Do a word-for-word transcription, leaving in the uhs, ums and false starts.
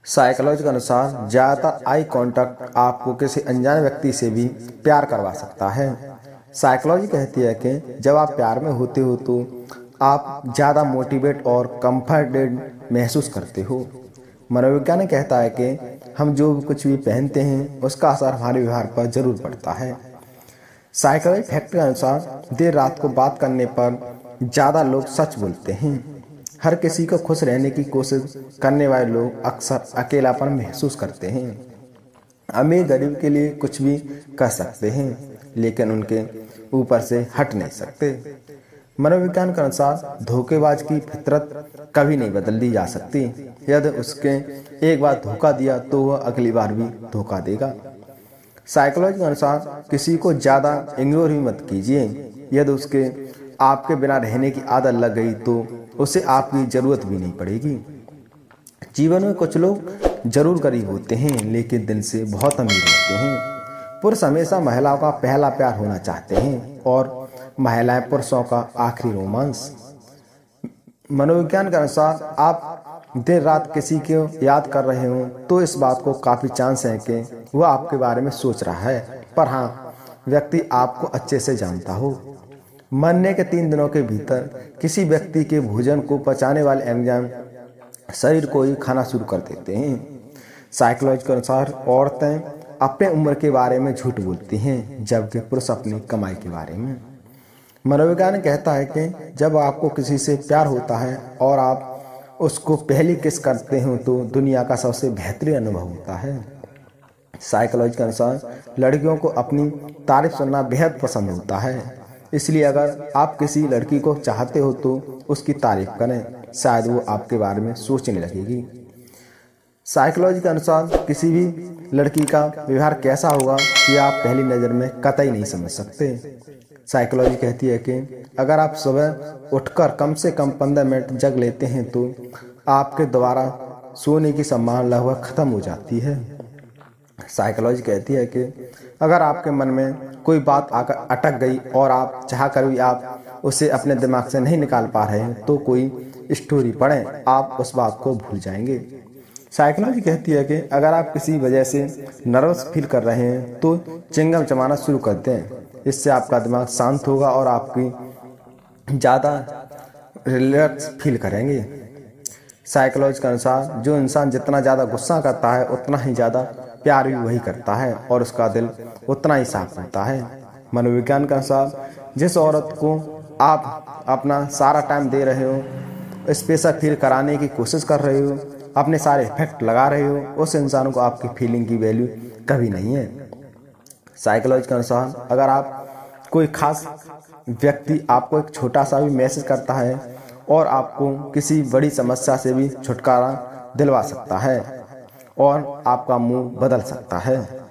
Psychology के अनुसार ज़्यादातर आई कांटेक्ट आपको किसी अनजान व्यक्ति से भी प्यार करवा सकता है। साइकोलॉजी कहती है कि जब आप प्यार में होते हो तो आप ज़्यादा मोटिवेट और कंफर्टेड महसूस करते हो। मनोविज्ञान कहता है कि हम जो कुछ भी पहनते हैं उसका असर हमारे व्यवहार पर जरूर पड़ता है। साइकोलॉजी फैक्ट के अनुसार देर रात को बात करने पर ज़्यादा लोग सच बोलते हैं। हर किसी को खुश रहने की कोशिश करने वाले लोग अक्सर अकेलापन महसूस करते हैं। अमीर गरीब के लिए कुछ भी कर सकते हैं लेकिन उनके ऊपर से हट नहीं सकते। मनोविज्ञान के अनुसार धोखेबाज की फितरत कभी नहीं बदल दी जा सकती। यदि उसके एक बार धोखा दिया तो वह अगली बार भी धोखा देगा। साइकोलॉजी के अनुसार किसी को ज़्यादा इग्नोर भी मत कीजिए। यदि उसके आपके बिना रहने की आदत लग गई तो उसे आपकी ज़रूरत भी नहीं पड़ेगी। जीवन में कुछ लोग जरूर गरीब होते हैं लेकिन दिल से बहुत अमीर होते हैं। पुरुष हमेशा महिलाओं का पहला प्यार होना चाहते हैं और महिलाएं पुरुषों का आखिरी रोमांस। मनोविज्ञान के अनुसार आप देर रात किसी को याद कर रहे हो तो इस बात को काफ़ी चांस है कि वह आपके बारे में सोच रहा है, पर हाँ, व्यक्ति आपको अच्छे से जानता हो। मरने के तीन दिनों के भीतर किसी व्यक्ति के भोजन को पचाने वाले एंजाइम शरीर को ही खाना शुरू कर देते हैं। साइकोलॉजी के अनुसार औरतें अपने उम्र के बारे में झूठ बोलती हैं जबकि पुरुष अपनी कमाई के बारे में। मनोविज्ञान कहता है कि जब आपको किसी से प्यार होता है और आप उसको पहली किस करते हो तो दुनिया का सबसे बेहतरीन अनुभव होता है। साइकोलॉजी के अनुसार लड़कियों को अपनी तारीफ सुनना बेहद पसंद होता है, इसलिए अगर आप किसी लड़की को चाहते हो तो उसकी तारीफ करें, शायद वो आपके बारे में सोचने लगेगी। साइकोलॉजी के अनुसार किसी भी लड़की का व्यवहार कैसा होगा ये आप पहली नज़र में कतई नहीं समझ सकते। साइकोलॉजी कहती है कि अगर आप सुबह उठकर कम से कम पंद्रह मिनट जग लेते हैं तो आपके दोबारा सोने की संभावना लगभग ख़त्म हो जाती है। साइकोलॉजी कहती है कि अगर आपके मन में कोई बात आकर अटक गई और आप चाहकर भी आप उसे अपने दिमाग से नहीं निकाल पा रहे हैं तो कोई स्टोरी पढ़ें, आप उस बात को भूल जाएंगे। साइकोलॉजी कहती है कि अगर आप किसी वजह से नर्वस फील कर रहे हैं तो चिंगम चबाना शुरू कर दें, इससे आपका दिमाग शांत होगा और आपकी ज़्यादा रिलैक्स फील करेंगे। साइकोलॉजी के अनुसार जो इंसान जितना ज़्यादा गुस्सा करता है उतना ही ज़्यादा प्यार भी वही करता है और उसका दिल उतना ही साफ होता है। मनोविज्ञान के अनुसार जिस औरत को आप अपना सारा टाइम दे रहे हो, स्पेशल फील कराने की कोशिश कर रहे हो, अपने सारे इफेक्ट लगा रहे हो, उस इंसान को आपकी फीलिंग की वैल्यू कभी नहीं है। साइकोलॉजी के अनुसार अगर आप कोई खास व्यक्ति आपको एक छोटा सा भी मैसेज करता है और आपको किसी बड़ी समस्या से भी छुटकारा दिलवा सकता है और आपका मूड बदल सकता है।